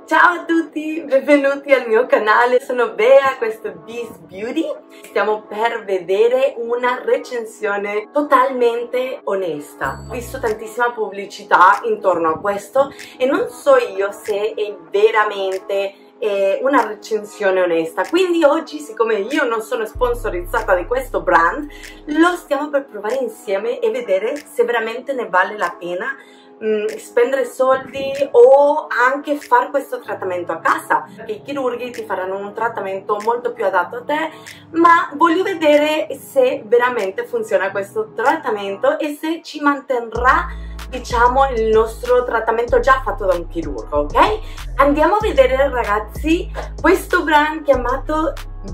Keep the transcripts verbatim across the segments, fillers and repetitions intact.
Ciao a tutti, benvenuti al mio canale, sono Bea, questo è Beast Beauty. Stiamo per vedere una recensione totalmente onesta. Ho visto tantissima pubblicità intorno a questo e non so io se è veramente eh, una recensione onesta. Quindi oggi, siccome io non sono sponsorizzata di questo brand, lo stiamo per provare insieme e vedere se veramente ne vale la pena spendere soldi o anche fare questo trattamento a casa, perché i chirurghi ti faranno un trattamento molto più adatto a te, ma voglio vedere se veramente funziona questo trattamento e se ci manterrà, diciamo, il nostro trattamento già fatto da un chirurgo, ok? Andiamo a vedere, ragazzi, questo brand chiamato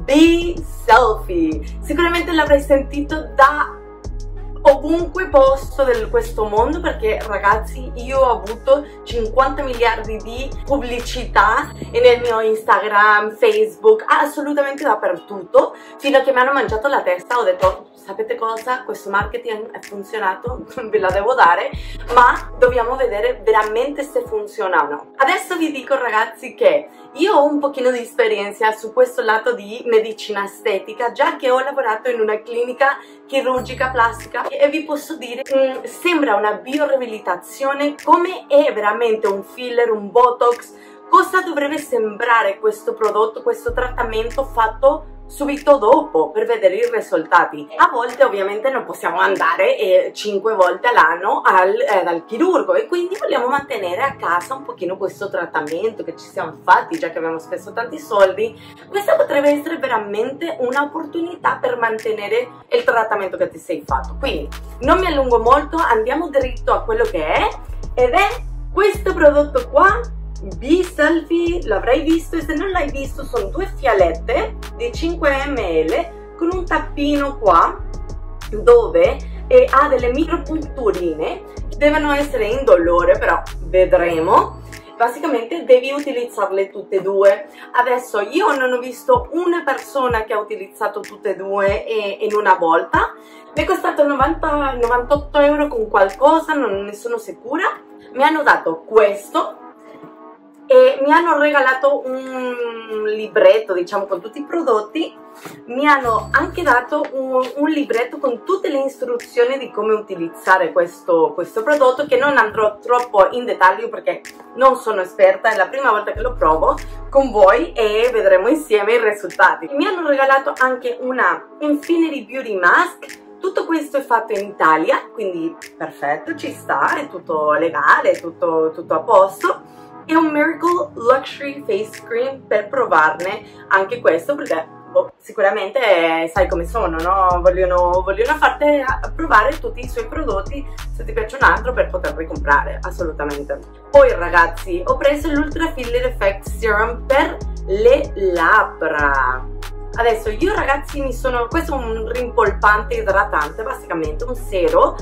B-Selfie. Sicuramente l'avrai sentito da ovunque posto di questo mondo, perché ragazzi io ho avuto cinquanta miliardi di pubblicità nel mio Instagram, Facebook, assolutamente dappertutto, fino a che mi hanno mangiato la testa. Ho detto: sapete cosa? Questo marketing è funzionato, ve la devo dare, ma dobbiamo vedere veramente se funziona o no. Adesso vi dico, ragazzi, che io ho un pochino di esperienza su questo lato di medicina estetica, già che ho lavorato in una clinica chirurgica plastica, e vi posso dire, mh, sembra una bioriabilitazione, come è veramente un filler, un botox. Cosa dovrebbe sembrare questo prodotto, questo trattamento fatto subito dopo, per vedere i risultati? A volte ovviamente non possiamo andare eh, cinque volte all'anno al, eh, dal chirurgo, e quindi vogliamo mantenere a casa un pochino questo trattamento che ci siamo fatti, già che abbiamo speso tanti soldi. Questa potrebbe essere veramente un'opportunità per mantenere il trattamento che ti sei fatto. Quindi non mi allungo molto, andiamo dritto a quello che è, ed è questo prodotto qua, B-Selfie. L'avrai visto, e se non l'hai visto sono due fialette di cinque millilitri con un tappino qua dove eh, ha delle micropunturine, devono essere indolore, però vedremo. Basicamente devi utilizzarle tutte e due. Adesso io non ho visto una persona che ha utilizzato tutte e due eh, in una volta. Mi è costato novanta, novantotto euro con qualcosa, non ne sono sicura. Mi hanno dato questo e mi hanno regalato un libretto, diciamo, con tutti i prodotti. Mi hanno anche dato un, un libretto con tutte le istruzioni di come utilizzare questo, questo prodotto, che non andrò troppo in dettaglio perché non sono esperta, è la prima volta che lo provo con voi e vedremo insieme i risultati. Mi hanno regalato anche una Infinity Beauty Mask. Tutto questo è fatto in Italia, quindi perfetto, ci sta, è tutto legale, è tutto, tutto a posto. E un Miracle Luxury Face Cream per provarne anche questo, perché boh, sicuramente eh, sai come sono, no? Vogliono, vogliono farti provare tutti i suoi prodotti, se ti piace un altro, per poterli comprare, assolutamente. Poi, ragazzi, ho preso l'Ultra Filler Effect Serum per le labbra. Adesso io, ragazzi, mi sono, questo è un rimpolpante idratante, basicamente un sero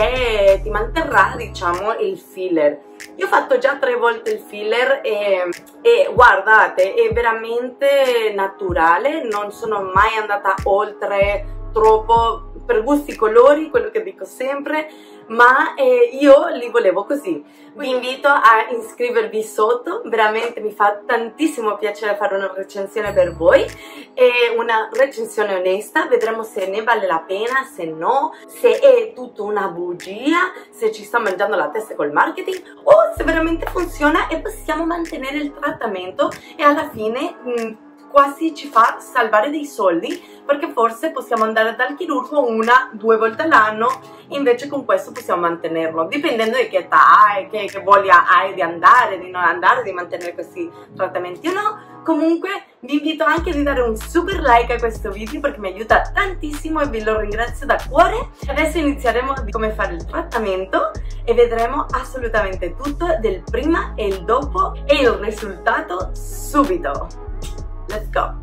che ti manterrà, diciamo, il filler. Io ho fatto già tre volte il filler e, e guardate, è veramente naturale, non sono mai andata oltre troppo, per gusti colori, quello che dico sempre, ma eh, io li volevo così. Vi invito a iscrivervi sotto, veramente mi fa tantissimo piacere fare una recensione per voi, è una recensione onesta. Vedremo se ne vale la pena, se no, se è tutto una bugia, se ci sta mangiando la testa col marketing, o se veramente funziona e possiamo mantenere il trattamento e alla fine mh, quasi ci fa salvare dei soldi, perché forse possiamo andare dal chirurgo una, due volte all'anno, invece con questo possiamo mantenerlo, dipendendo di che età hai, che, che voglia hai di andare, di non andare, di mantenere questi trattamenti o no. Comunque vi invito anche a dare un super like a questo video, perché mi aiuta tantissimo e vi lo ringrazio da cuore. Adesso inizieremo di come fare il trattamento e vedremo assolutamente tutto del prima e il dopo e il risultato subito. Let's go!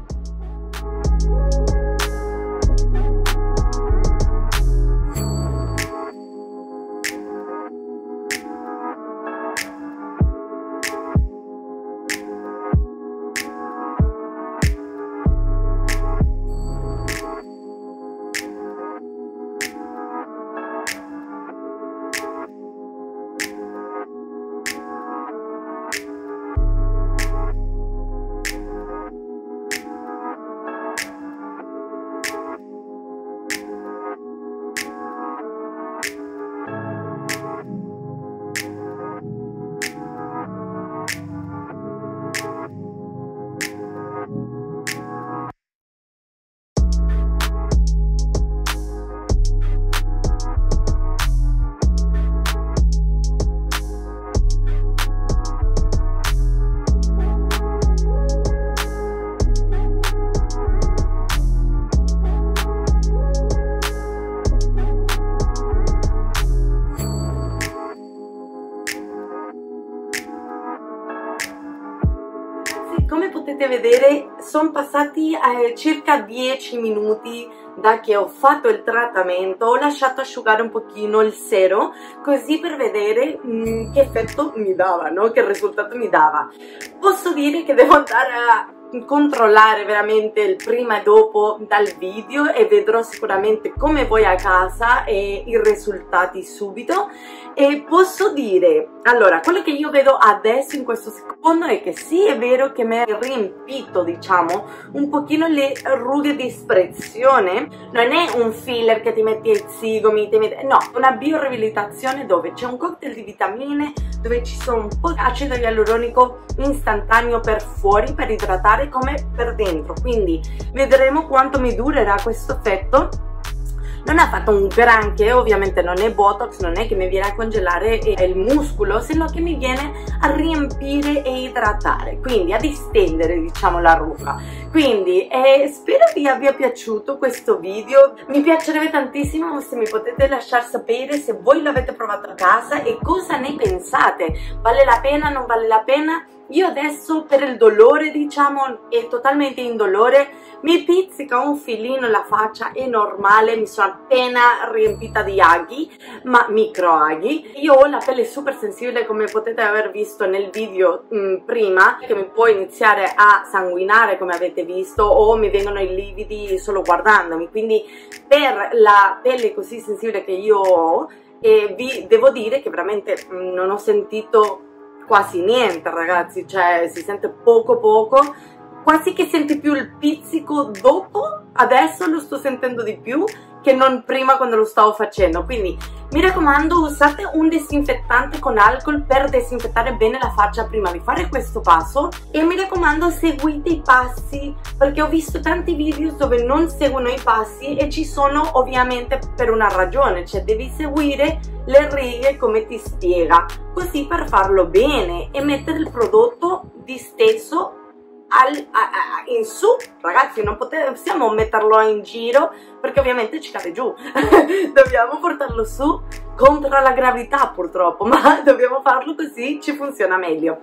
come potete vedere sono passati eh, circa dieci minuti da che ho fatto il trattamento. Ho lasciato asciugare un pochino il sero così per vedere mh, che effetto mi dava, no? Che risultato mi dava. Posso dire che devo andare a controllare veramente il prima e dopo dal video e vedrò sicuramente come voi a casa e i risultati subito. E posso dire, allora, quello che io vedo adesso in questo secondo è che sì, è vero che mi ha riempito, diciamo, un pochino le rughe di espressione. Non è un filler che ti metti ai zigomi, ti metti... no, una bioriabilitazione dove c'è un cocktail di vitamine, dove ci sono un po' di acido ialuronico istantaneo per fuori per idratare come per dentro, quindi vedremo quanto mi durerà questo effetto. Non ha fatto un granché, ovviamente non è Botox, non è che mi viene a congelare il muscolo, sino che mi viene a riempire e idratare, quindi a distendere, diciamo, la ruga. Quindi eh, spero vi abbia piaciuto questo video, mi piacerebbe tantissimo se mi potete lasciare sapere se voi l'avete provato a casa e cosa ne pensate, vale la pena, non vale la pena. Io adesso per il dolore, diciamo, è totalmente indolore, mi pizzica un filino la faccia, è normale, mi sono appena riempita di aghi, ma micro aghi. Io ho la pelle super sensibile, come potete aver visto nel video mh, prima, che mi può iniziare a sanguinare come avete visto, o mi vengono i lividi solo guardandomi, quindi per la pelle così sensibile che io ho, eh, vi devo dire che veramente mh, non ho sentito quasi niente, ragazzi, cioè si sente poco poco, quasi che senti più il pizzico dopo, adesso lo sto sentendo di più che non prima quando lo stavo facendo. Quindi mi raccomando, usate un disinfettante con alcol per disinfettare bene la faccia prima di fare questo passo, e mi raccomando seguite i passi, perché ho visto tanti video dove non seguono i passi e ci sono ovviamente per una ragione, cioè devi seguire le righe come ti spiega, così per farlo bene e mettere il prodotto disteso Al, a, a, in su, ragazzi, non possiamo metterlo in giro perché ovviamente ci cade giù. Dobbiamo portarlo su contro la gravità, purtroppo, ma dobbiamo farlo così ci funziona meglio.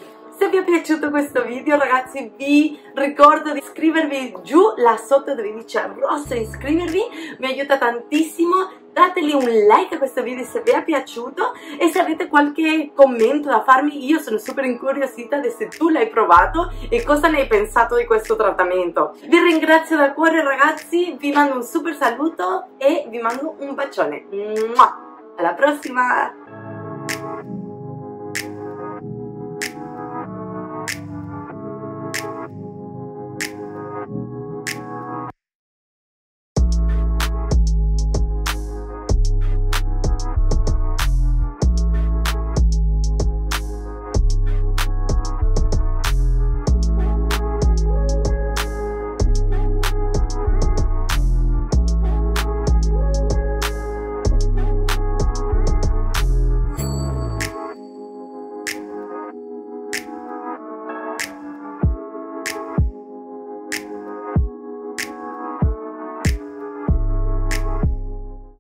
Se vi è piaciuto questo video, ragazzi, vi ricordo di iscrivervi giù là sotto dove dice rosso iscrivervi, mi aiuta tantissimo. Dateli un like a questo video se vi è piaciuto, e se avete qualche commento da farmi, io sono super incuriosita di se tu l'hai provato e cosa ne hai pensato di questo trattamento. Vi ringrazio da cuore, ragazzi, vi mando un super saluto e vi mando un bacione. Alla prossima!